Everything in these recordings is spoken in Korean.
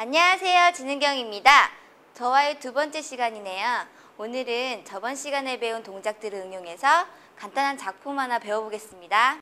안녕하세요, 진은경입니다. 저와의 두 번째 시간이네요. 오늘은 저번 시간에 배운 동작들을 응용해서 간단한 작품 하나 배워보겠습니다.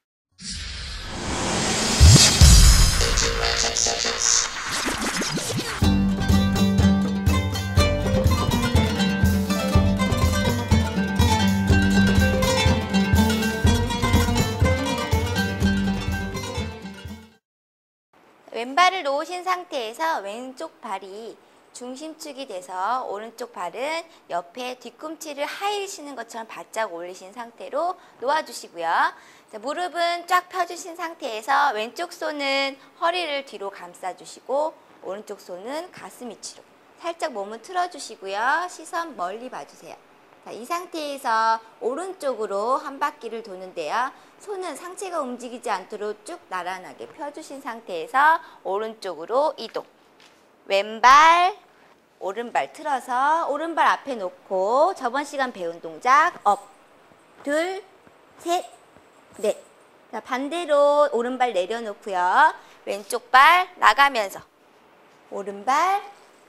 왼발을 놓으신 상태에서 왼쪽 발이 중심축이 돼서 오른쪽 발은 옆에 뒤꿈치를 하이시는 것처럼 바짝 올리신 상태로 놓아주시고요. 자, 무릎은 쫙 펴주신 상태에서 왼쪽 손은 허리를 뒤로 감싸주시고 오른쪽 손은 가슴 위치로 살짝 몸을 틀어주시고요. 시선 멀리 봐주세요. 자, 이 상태에서 오른쪽으로 한 바퀴를 도는데요. 손은 상체가 움직이지 않도록 쭉 나란하게 펴주신 상태에서 오른쪽으로 이동. 왼발, 오른발 틀어서 오른발 앞에 놓고 저번 시간 배운 동작 업, 둘, 셋, 넷. 자, 반대로 오른발 내려놓고요. 왼쪽 발 나가면서 오른발,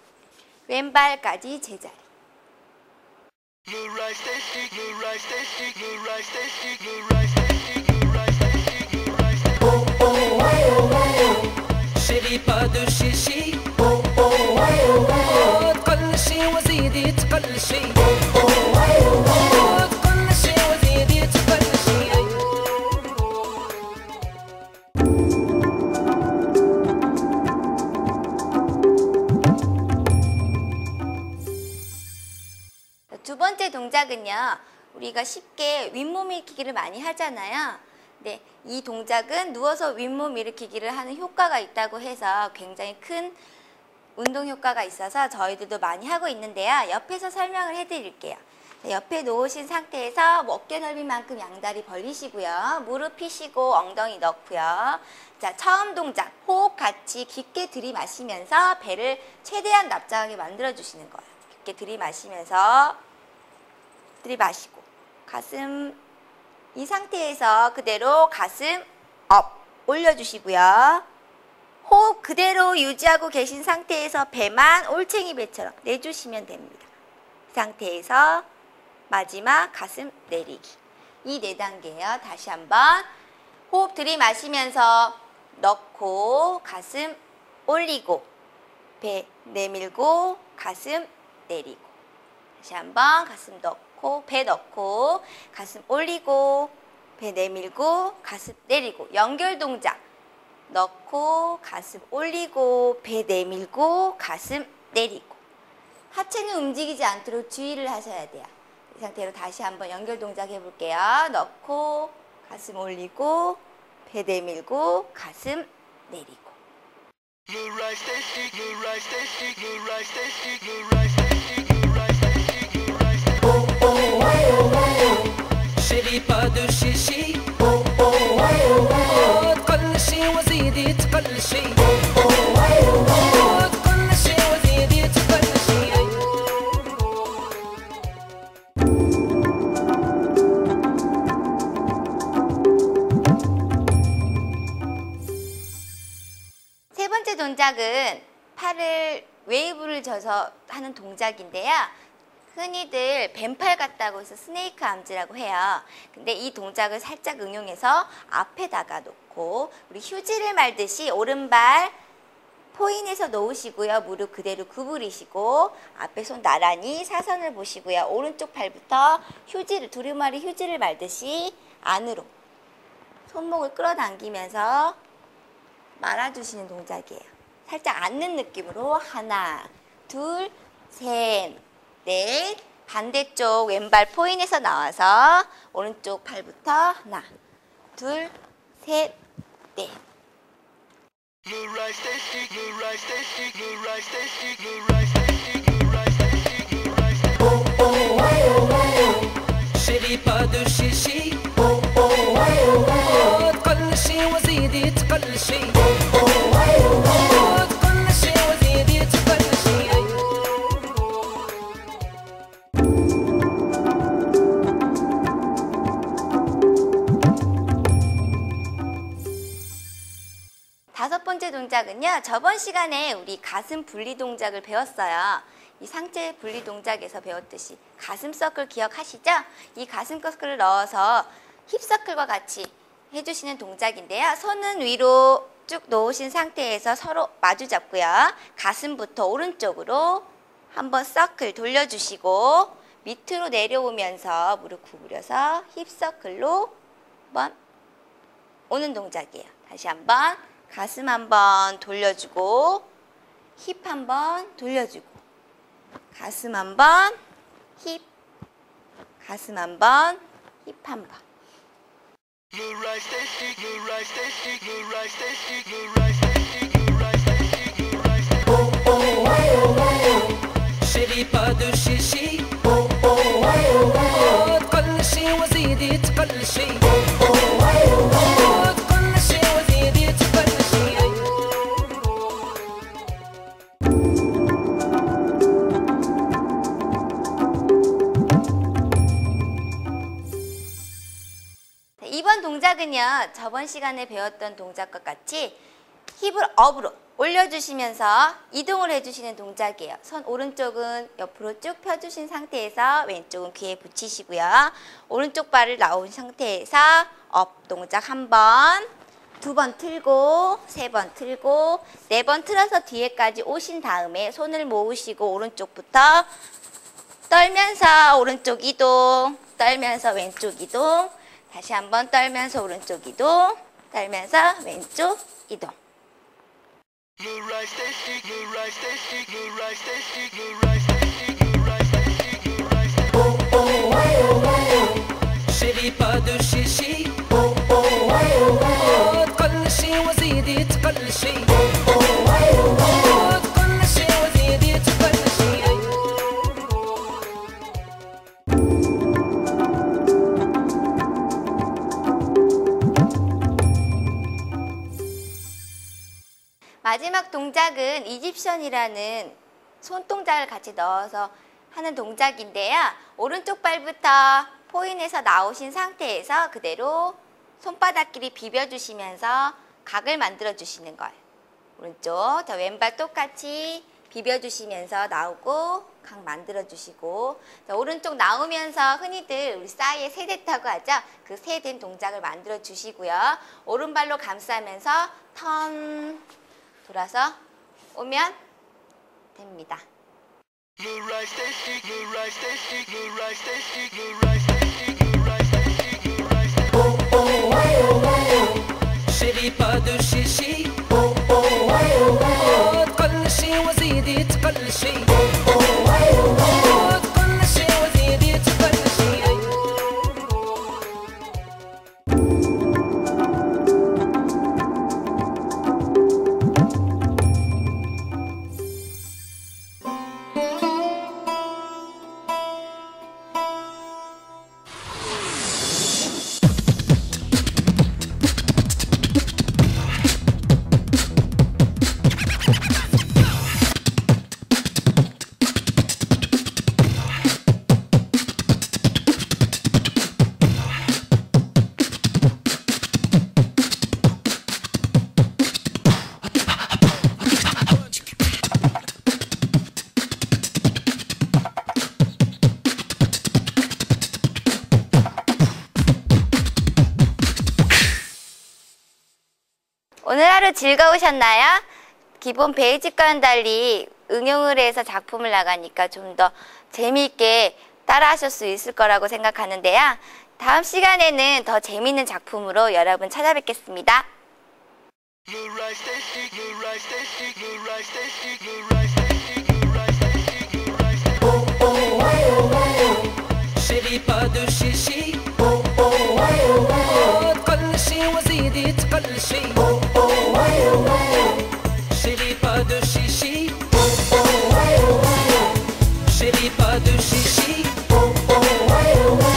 왼발까지 제자리. تقلشي وزيدي تقلشي تقلشي وزيدي تقلشي 두 번째 동작은요, 우리가 쉽게 윗몸 일으키기를 많이 하잖아요. 네, 이 동작은 누워서 윗몸 일으키기를 하는 효과가 있다고 해서 굉장히 큰 운동 효과가 있어서 저희들도 많이 하고 있는데요. 옆에서 설명을 해드릴게요. 옆에 놓으신 상태에서 어깨 넓이만큼 양다리 벌리시고요. 무릎 펴시고 엉덩이 넣고요. 자, 처음 동작 호흡 같이 깊게 들이마시면서 배를 최대한 납작하게 만들어주시는 거예요. 깊게 들이마시면서 들이마시고 가슴 이 상태에서 그대로 가슴 업 올려주시고요. 호흡 그대로 유지하고 계신 상태에서 배만 올챙이 배처럼 내주시면 됩니다. 이 상태에서 마지막 가슴 내리기. 이 네 단계예요. 다시 한번 호흡 들이마시면서 넣고 가슴 올리고 배 내밀고 가슴 내리고 다시 한번 가슴 넣고 배 넣고 가슴 올리고 배 내밀고 가슴 내리고 연결 동작 넣고 가슴 올리고 배 내밀고 가슴 내리고 하체는 움직이지 않도록 주의를 하셔야 돼요. 이 상태로 다시 한번 연결 동작 해볼게요. 넣고 가슴 올리고 배 내밀고 가슴 내리고 تقلشي وزيدي تقلشي تقلشي وزيدي تقلشي 세 번째 동작은 팔을 웨이브를 져서 하는 동작인데요. 흔히들 뱀팔 같다고 해서 스네이크 암즈라고 해요. 근데 이 동작을 살짝 응용해서 앞에다가 놓고 우리 휴지를 말듯이 오른발 포인해서 놓으시고요. 무릎 그대로 구부리시고 앞에 손 나란히 사선을 보시고요. 오른쪽 팔부터 휴지를 두루마리 휴지를 말듯이 안으로 손목을 끌어당기면서 말아주시는 동작이에요. 살짝 앉는 느낌으로 하나, 둘, 셋, 넷. 반대쪽 왼발 포인해서 나와서 오른쪽 팔부터 하나, 둘, 셋, 넷. تقلشي وزيدي تقلشي تقلشي وزيدي تقلشي 다섯 번째 동작은요. 저번 시간에 우리 가슴 분리 동작을 배웠어요. 이 상체 분리 동작에서 배웠듯이 가슴 서클 기억하시죠? 이 가슴 서클을 넣어서 힙 서클과 같이 해주시는 동작인데요. 손은 위로 쭉 놓으신 상태에서 서로 마주 잡고요. 가슴부터 오른쪽으로 한번 서클 돌려주시고 밑으로 내려오면서 무릎 구부려서 힙 서클로 한번 오는 동작이에요. 다시 한번 가슴 한번 돌려주고 힙 한번 돌려주고 가슴 한번 힙 가슴 한번 힙 한번 شري بادو شيشي تقل شي وزيدي تقل شي تقل شي وزيدي تقل شي 이번 동작은요. 저번 시간에 배웠던 동작과 같이 힙을 업으로 올려주시면서 이동을 해주시는 동작이에요. 손 오른쪽은 옆으로 쭉 펴주신 상태에서 왼쪽은 귀에 붙이시고요. 오른쪽 발을 나온 상태에서 업 동작 한 번, 두 번 틀고, 세 번 틀고, 네 번 틀어서 뒤에까지 오신 다음에 손을 모으시고 오른쪽부터 떨면서 오른쪽 이동, 떨면서 왼쪽 이동, 다시 한번 떨면서 오른쪽 이동, 떨면서 왼쪽 이동. شري بادو شيشي تقل شي وزيدي تقل شي تقل شي وزيدي تقل شي 마지막 동작은 이집션이라는 손동작을 같이 넣어서 하는 동작인데요. 오른쪽 발부터 포인에서 나오신 상태에서 그대로 손바닥끼리 비벼주시면서 각을 만들어주시는 거예요. 오른쪽, 자, 왼발 똑같이 비벼주시면서 나오고 각 만들어주시고, 자, 오른쪽 나오면서 흔히들 우리 싸이에 세댔다고 하죠. 그 세댄 동작을 만들어주시고요. 오른발로 감싸면서 턴 돌아서 오면 됩니다. شري بادو شيشي تقل شي وزيدي تقل شي تقل شي وزيدي تقل شي 오늘 하루 즐거우셨나요? 기본 베이직과는 달리 응용을 해서 작품을 나가니까 좀 더 재미있게 따라하실 수 있을 거라고 생각하는데요. 다음 시간에는 더 재미있는 작품으로 여러분 찾아뵙겠습니다. شري بادو شيشي تقل شي وزيدي تقل شي شري بادو شيشي شري بادو شيشي